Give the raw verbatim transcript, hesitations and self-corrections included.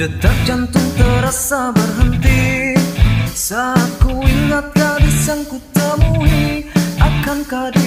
Detak jantung terasa berhenti saat ku ingat gadis yang ku temui. Akankah